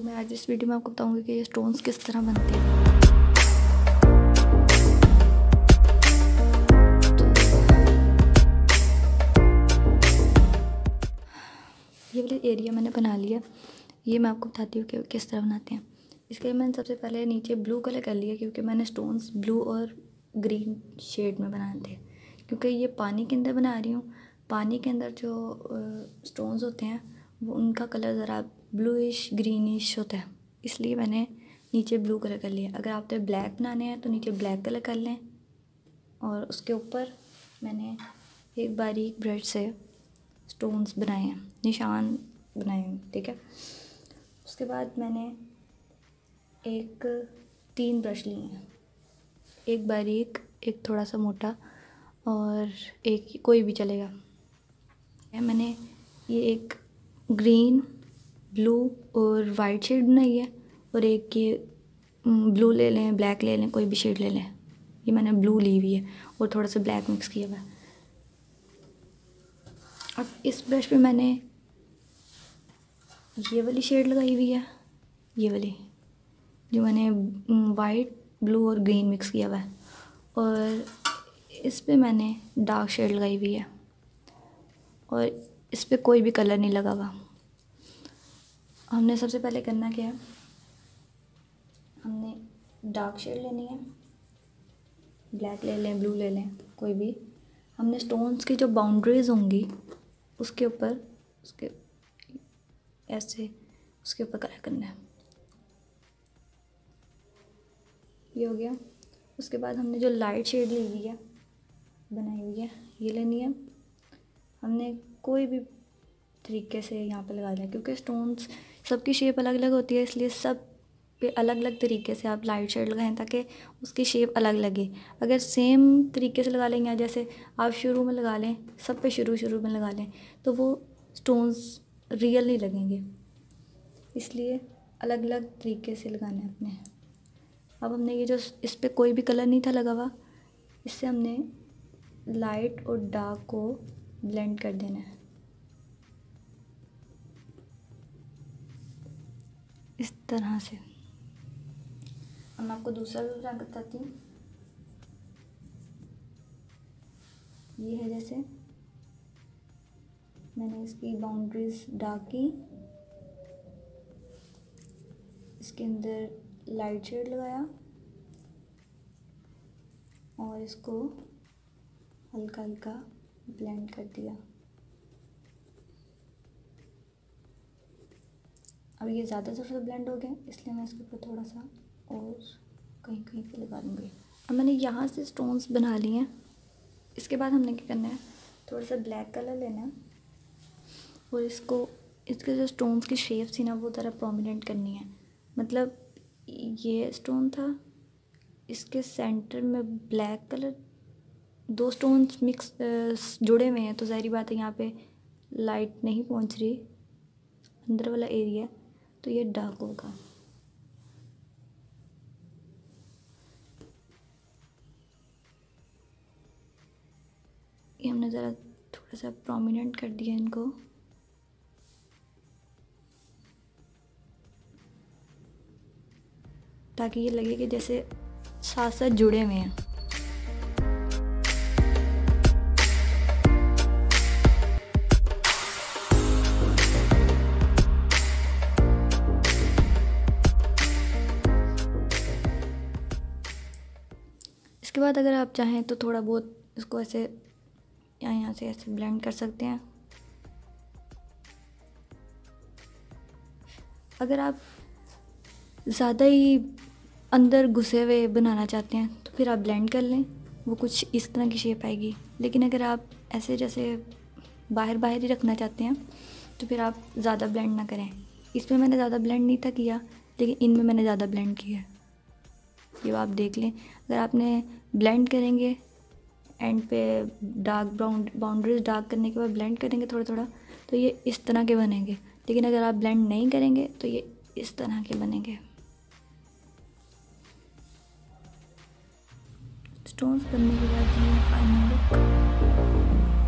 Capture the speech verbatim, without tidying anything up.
तो मैं आज इस वीडियो में आपको बताऊंगी कि ये स्टोन्स किस तरह बनते हैं। तो ये वाली एरिया मैंने बना लिया। ये मैं आपको बताती हूँ कि किस तरह बनाते हैं। इसके लिए मैंने सबसे पहले नीचे ब्लू कलर कर लिया, क्योंकि मैंने स्टोन्स ब्लू और ग्रीन शेड में बनाए थे। क्योंकि ये पानी के अंदर बना रही हूँ, पानी के अंदर जो स्टोन्स होते हैं वो उनका कलर ज़रा ब्लूइश ग्रीनिश होता है, इसलिए मैंने नीचे ब्लू कलर कर लिया। अगर आपने ब्लैक बनाने हैं तो नीचे ब्लैक कलर कर लें, और उसके ऊपर मैंने एक बारीक ब्रश से स्टोन्स बनाए हैं, निशान बनाए हैं, ठीक है। उसके बाद मैंने एक तीन ब्रश लिए हैं, एक बारीक, एक थोड़ा सा मोटा और एक कोई भी चलेगा। मैंने ये एक ग्रीन, ब्लू और वाइट शेड बनाई है, और एक ये ब्लू ले लें, ब्लैक ले लें, कोई भी शेड ले लें। ये मैंने ब्लू ली हुई है और थोड़ा सा ब्लैक मिक्स किया हुआ है। अब इस ब्रश पे मैंने ये वाली शेड लगाई हुई है, ये वाली जो मैंने वाइट, ब्लू और ग्रीन मिक्स किया हुआ है, और इस पे मैंने डार्क शेड लगाई हुई है, और इस पे कोई भी कलर नहीं लगा हुआ। हमने सबसे पहले करना क्या है, हमने डार्क शेड लेनी है, ब्लैक ले लें, ब्लू ले लें, कोई भी। हमने स्टोन्स की जो बाउंड्रीज होंगी उसके ऊपर उसके ऐसे उसके ऊपर कलर करना है। ये हो गया। उसके बाद हमने जो लाइट शेड ली हुई है, बनाई हुई है, ये लेनी है। हमने कोई भी तरीके से यहाँ पे लगा लिया, क्योंकि स्टोन्स सबकी शेप अलग अलग होती है, इसलिए सब पे अलग अलग तरीके से आप लाइट शेड लगाएं ताकि उसकी शेप अलग लगे। अगर सेम तरीके से लगा लेंगे, जैसे आप शुरू में लगा लें, सब पे शुरू शुरू में लगा लें, तो वो स्टोन्स रियल नहीं लगेंगे, इसलिए अलग अलग तरीके से लगाना है अपने। अब हमने ये जो इस पर कोई भी कलर नहीं था लगा हुआ, इससे हमने लाइट और डार्क को ब्लेंड कर देना है इस तरह से। अब मैं आपको दूसरा भी रंग बताती हूँ। ये है, जैसे मैंने इसकी बाउंड्रीज डार्क की, इसके अंदर लाइट शेड लगाया और इसको हल्का हल्का ब्लेंड कर दिया। अब ये ज़्यादा थोड़ा सा ब्लेंड हो गया, इसलिए मैं इसके ऊपर थोड़ा सा और कहीं कहीं पे लगा दूँगी। अब मैंने यहाँ से स्टोन्स बना लिए हैं। इसके बाद हमने क्या करना है, थोड़ा सा ब्लैक कलर लेना है और इसको इसके जो स्टोन्स की शेप थी ना वो ज़रा प्रोमिनेंट करनी है। मतलब ये स्टोन था, इसके सेंटर में ब्लैक कलर, दो स्टोन्स मिक्स जुड़े हुए हैं, तो ज़ाहिर बात है यहाँ पे लाइट नहीं पहुँच रही, अंदर वाला एरिया, तो ये डार्क होगा। ये हमने ज़रा थोड़ा सा प्रोमिनेंट कर दिया इनको। ताकि ये लगे कि जैसे साथ साथ जुड़े हुए हैं। इसके बाद अगर आप चाहें तो थोड़ा बहुत इसको ऐसे यहाँ यहाँ से ऐसे ब्लेंड कर सकते हैं। अगर आप ज़्यादा ही अंदर घुसे हुए बनाना चाहते हैं तो फिर आप ब्लेंड कर लें, वो कुछ इस तरह की शेप आएगी। लेकिन अगर आप ऐसे जैसे बाहर बाहर ही रखना चाहते हैं तो फिर आप ज़्यादा ब्लेंड ना करें। इसमें मैंने ज़्यादा ब्लेंड नहीं था किया, लेकिन इनमें मैंने ज़्यादा ब्लेंड किया है, ये आप देख लें। अगर आपने ब्लेंड करेंगे एंड पे डार्क ब्राउन बाउंड्रीज डार्क करने के बाद ब्लेंड करेंगे थोड़ा थोड़ा, तो ये इस तरह के बनेंगे। लेकिन अगर आप ब्लेंड नहीं करेंगे तो ये इस तरह के बनेंगे। स्टोन्स बनने के बाद ये फाइनल लुक।